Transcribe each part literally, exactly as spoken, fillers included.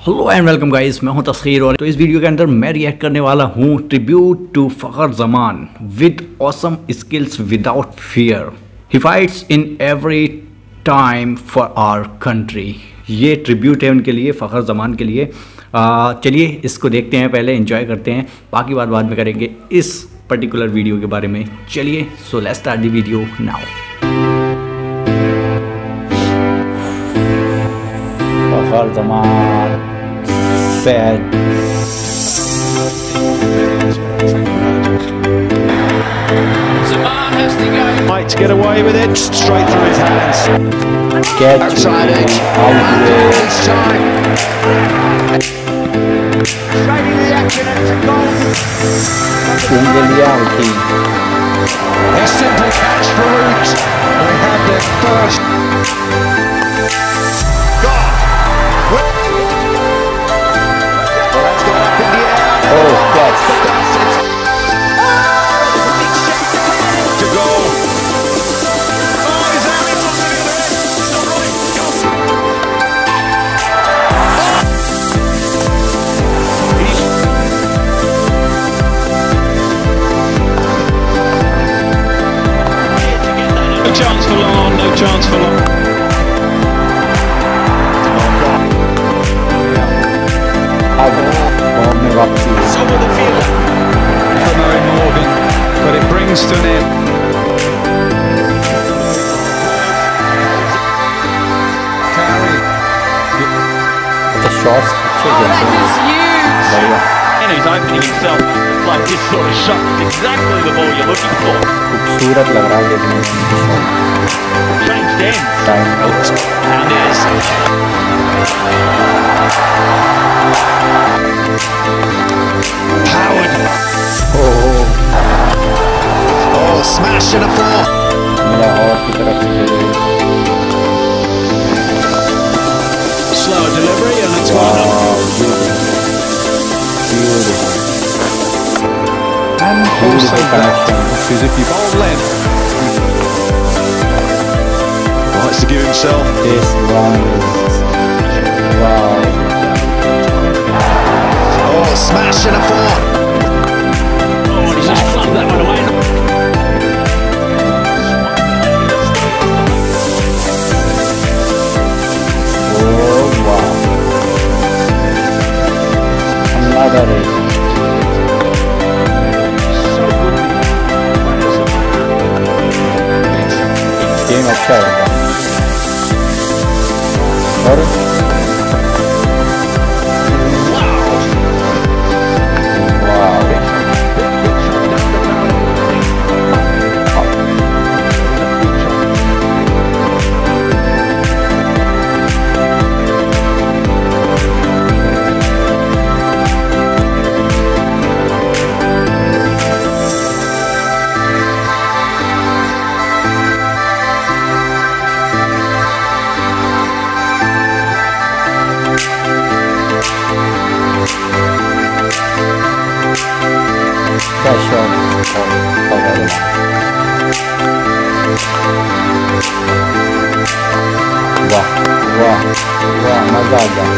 Hello and welcome guys, मैं हूं तस्खीर और तो इस वीडियो के अंदर मैं रिएक्ट करने वाला हूं tribute to Fakhar Zaman with awesome skills without fear. He fights in every time for our country. ये ट्रिब्यूट है उनके लिए, फखर जमान के लिए। चलिए इसको देखते हैं, पहले एंजॉय करते हैं, बाकी बात बाद में करेंगे इस पर्टिकुलर वीडियो के बारे में। चलिए so let's start the video now. Fakhar Zaman said Zaman has to go. Might get away with it, straight through his hands. Get outside edge. Out this time. Straight in the action and it's a goal. Ungelianti. A simple catch for Roots. They had their first. God. Oh, yes. To go. Oh, he's having one to the other end. Still right. Go. No chance for long, no chance for long. Some of the field for Murray Morgan, but it brings to an end. Carey. The shots. Oh, that is huge. And he's opening himself like this sort of shot. It's exactly the ball you're looking for. खूबसूरत लग रहा है देखने में। Changed end. Time out. Hernandez. Howard. Oh. Oh, smash and a four. Slower delivery and it's wow. One up. Beautiful. And also connection. Because if you bowl length, likes to give himself. This one is wow. Oh, smash and a four. Oh, and he's just clubbed that one away. Oh, wow. Another eight. Game अच्छा है और वाह वाह वाह मजा आ गया।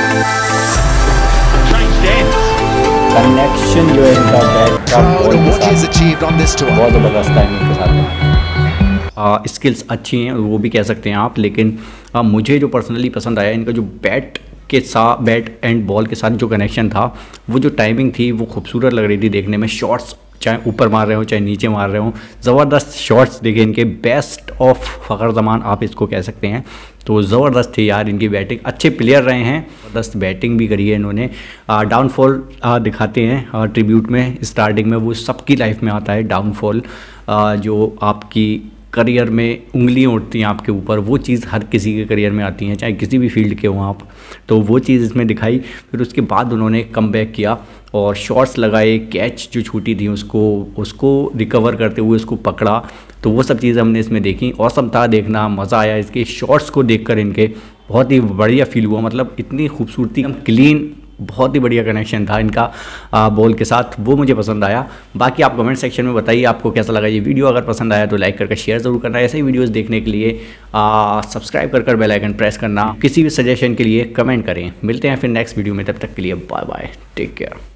Connection जो है इनका बैट का बहुत ज़बरदस्त है इनके साथ। स्किल्स अच्छी हैं वो भी कह सकते हैं आप, लेकिन आ, मुझे जो पर्सनली पसंद आया इनका जो बैट के साथ, बैट एंड बॉल के साथ जो कनेक्शन था, वो जो टाइमिंग थी वो खूबसूरत लग रही थी देखने में। शॉट्स चाहे ऊपर मार रहे हो चाहे नीचे मार रहे हो, ज़बरदस्त शॉट्स देखे इनके। बेस्ट ऑफ फखर जमान आप इसको कह सकते हैं। तो ज़बरदस्त थी यार इनकी बैटिंग, अच्छे प्लेयर रहे हैं, ज़बरदस्त बैटिंग भी करी है इन्होंने। डाउनफॉल दिखाते हैं ट्रिब्यूट में, स्टार्टिंग में वो सबकी लाइफ में आता है डाउनफॉल, जो आपकी करियर में उंगलियां उठती हैं आपके ऊपर, वो चीज़ हर किसी के करियर में आती हैं, चाहे किसी भी फील्ड के हो आप। तो वो चीज़ इसमें दिखाई। फिर उसके बाद उन्होंने कमबैक किया और शॉट्स लगाए, कैच जो छूटी थी उसको उसको रिकवर करते हुए उसको पकड़ा। तो वो सब चीज़ें हमने इसमें देखी। औसम था देखना, मज़ा आया इसके शॉट्स को देखकर। इनके बहुत ही बढ़िया फील हुआ, मतलब इतनी खूबसूरती, क्लीन बहुत ही बढ़िया कनेक्शन था इनका आ, बॉल के साथ, वो मुझे पसंद आया। बाकी आप कमेंट सेक्शन में बताइए आपको कैसा लगा ये वीडियो। अगर पसंद आया तो लाइक करके शेयर ज़रूर करना। ऐसे ही वीडियोज़ देखने के लिए सब्सक्राइब कर कर बेल आइकन प्रेस करना। किसी भी सजेशन के लिए कमेंट करें। मिलते हैं फिर नेक्स्ट वीडियो में, तब तक के लिए बाय बाय, टेक केयर।